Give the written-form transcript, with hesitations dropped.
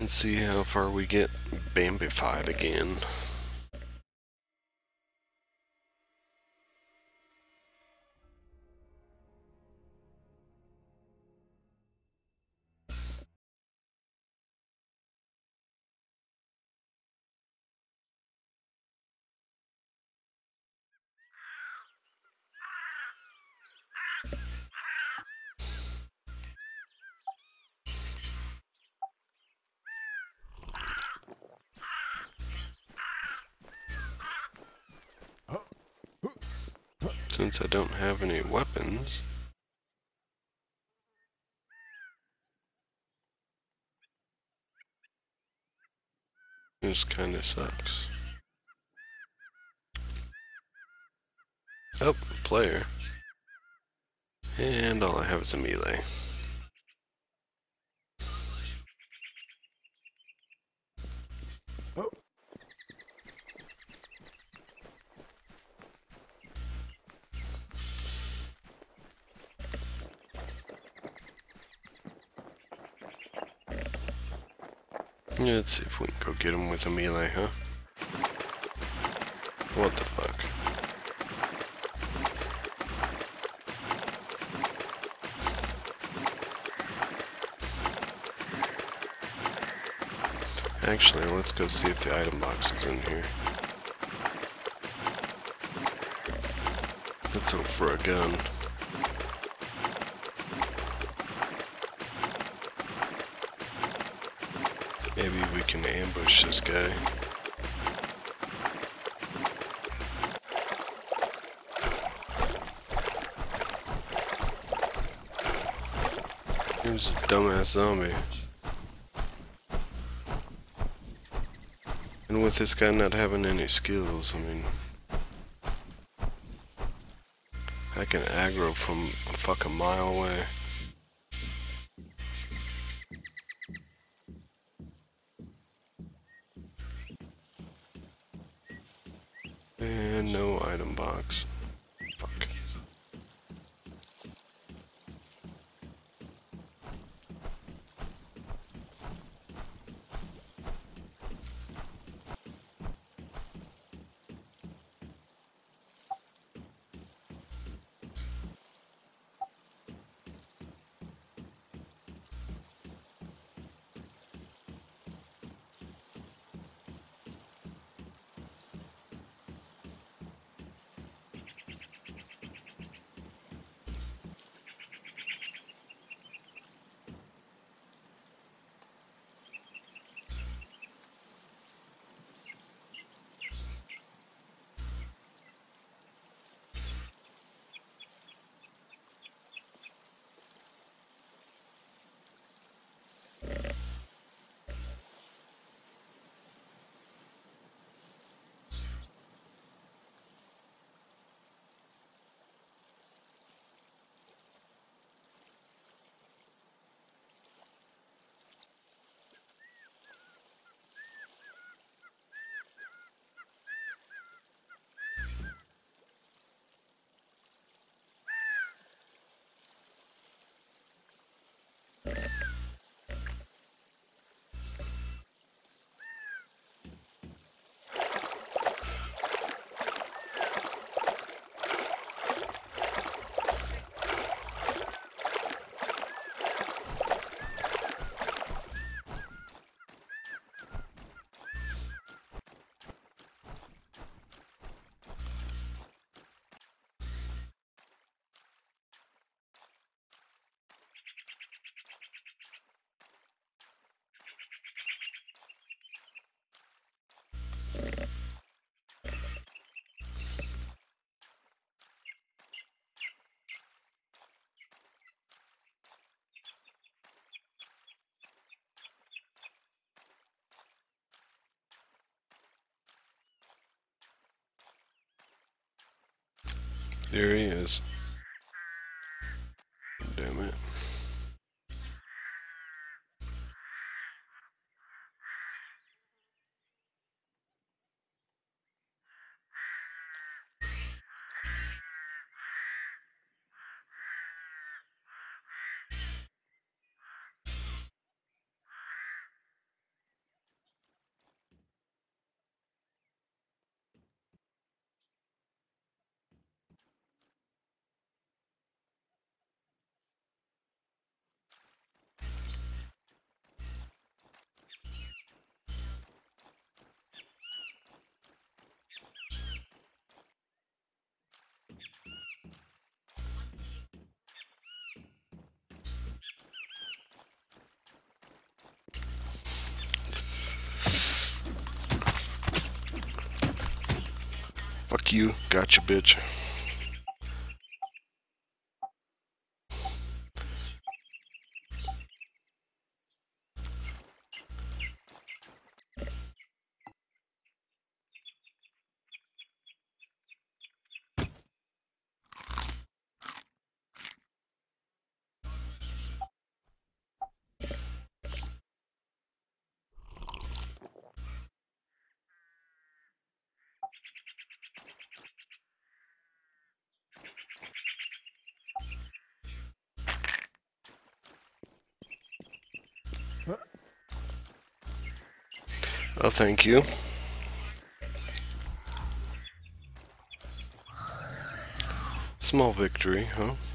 and see how far we get Bambified again. Since I don't have any weapons, this kinda sucks. Oh, player. And all I have is a melee. Oh. Yeah, let's see if we can go get him with a melee, huh? What the fuck? Actually, let's go see if the item box is in here. Let's hope for a gun. Maybe we can ambush this guy. Here's a dumbass zombie. And with this guy not having any skills, I mean, I can aggro from a fucking mile away. And no item box. Fuck. There he is. Damn it. Fuck you. Gotcha, bitch. Oh, thank you. Small victory, huh?